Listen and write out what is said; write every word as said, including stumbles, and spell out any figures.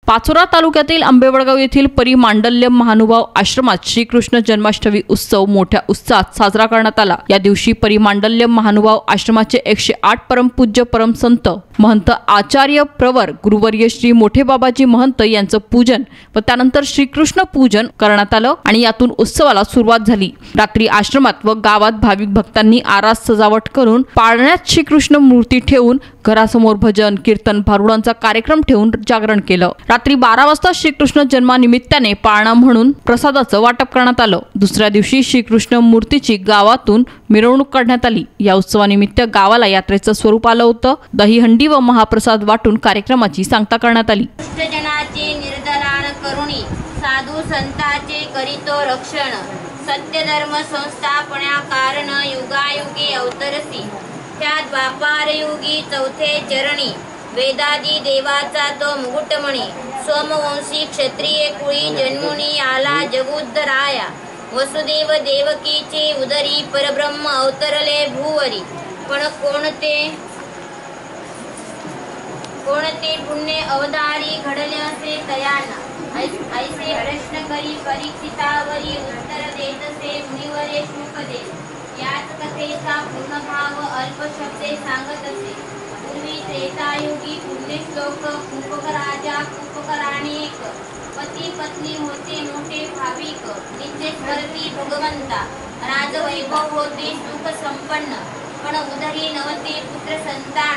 पाचोरा तालुक्यातील आंबेवडगाव येथील परिमांडल्य महानुभाव आश्रमात श्रीकृष्ण जन्माष्टमी उत्सव मोठ्या उत्साहात साजरा करण्यात आला। या दिवशी परिमांडल्य महानुभाव आश्रमाचे एकशे आठ परमपूज्य परमसंत महंत आचार्य प्रवर गुरुवर्य श्री मोठे बाबाजी महंत यांचं पूजन व त्यानंतर श्रीकृष्ण पूजन करण्यात आलं आणि यातून उत्सवाला सुरुवात झाली। रात्री आश्रमात व गावात भाविक भक्तांनी आरास सजावट करून पाळण्यात श्रीकृष्ण मूर्ती ठेवून घरासमोर भजन कीर्तन भारुडांचा कार्यक्रम ठेवून जागरण केलं। रात्री बारा वाजता श्रीकृष्ण जन्मानिमित्ताने पाळणा म्हणून प्रसादाचं वाटप करण्यात आलं। दुसऱ्या दिवशी श्रीकृष्ण मूर्तीची गावातून मिरवणूक काढण्यात आली। या उत्सवानिमित्त गावाला यात्रेचं स्वरूप आलं होतं। दहीहंडी व महाप्रसाद वाटून कार्यक्रमाची सांगता करण्यात आली। दुष्टजनाचे निर्दलान करुणी साधू संतांचे करीतो रक्षण सत्य धर्म संस्थापना कारण युगायुगी अवतरसी त्या द्वापार युगी चौथे चरणी वेदादी देवाचा तो मुकुटमणी सोमवंशी क्षत्रिय कुळी जन्मुनी आला जगुद्धराया वसुदेव देवकीचे उदरी परब्रह्म अवतरले भूवरी पण कोणते कोणते पुण्य अवतारी घडले असे तयाना ऐसे प्रश्न करी परीक्षितावरी उत्तर देतसे मुनिवरे शुकदे याच कथेचा पूर्ण भाव अल्प शब्दे सांगत असे। पूर्वी त्रेतायुगी पुण्यश्लोक कुंभक राजा कुंभकराणिक पती पत्नी होते मोठे भाविक नित्य स्मरती भगवंता राजवैभव होते सुख संपन्न पण उदरी नवते पुत्र संतान